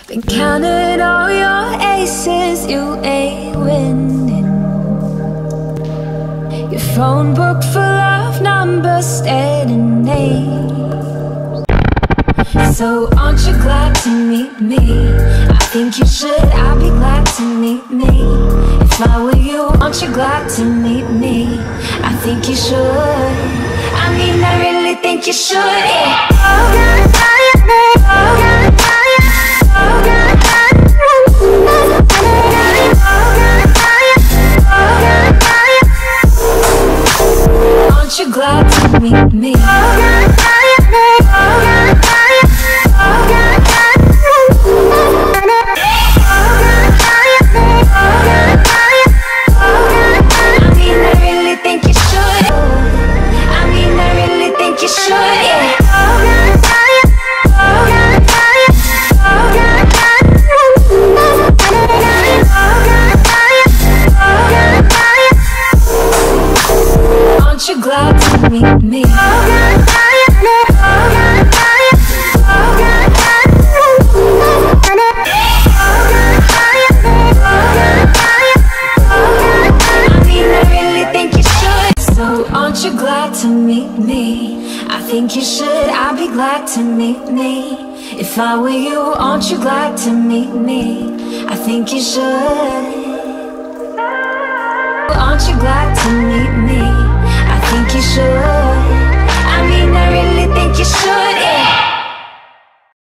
Been counting all your aces, you ain't winning. Your phone book full of numbers, staring names. So aren't you glad to meet me? I think you should, I'd be glad to meet me. If I were you, aren't you glad to meet me? I think you should. I mean, I really think you should, yeah. Aren't you glad to meet me? Aren't you glad to meet me? Aren't you glad to meet me? I think you should, I'd be glad to meet me. If I were you, aren't you glad to meet me? I think you should. Aren't you glad